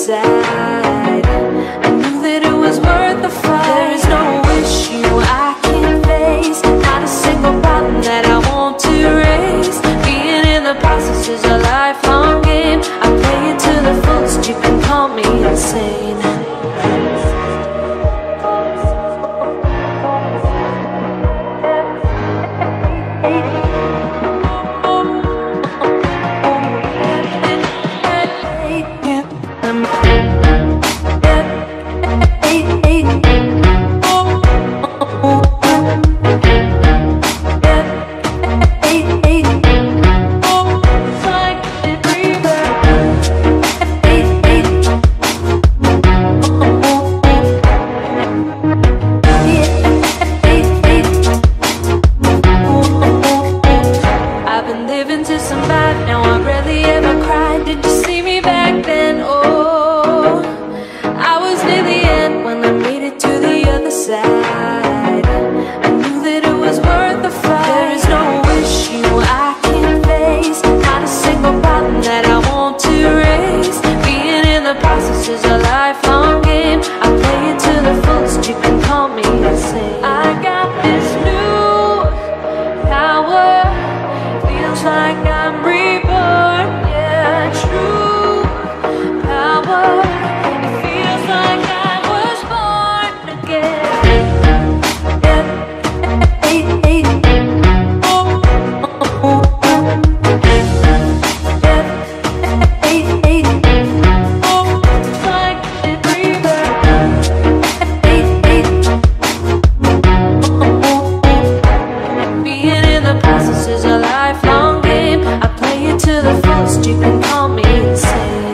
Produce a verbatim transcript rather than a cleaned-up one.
side. I knew that it was worth the fight. There is no issue I can't face, not a single problem that I want to raise. Being in the process is a lifelong game. I play it to the fullest, you can call me insane. Now I rarely ever cried. Did you see me back then? Oh, I was near the end when I made it to the other side. I knew that it was worth the fight. There is no issue I can't face, not a single problem that I want to raise. Being in the process is a lifelong game. I play it to the fullest, you can call me insane. I got this new power, feels like I'm reborn, yeah, true power. It feels like I was born again. Yeah, hey, hey. Oh, oh, oh. Yeah, hey, hey. Oh, it's like a rebirth. Hey, hey. Oh, oh, oh. Being in the process is a lifelong game. I play it to the fullest, you can call me insane.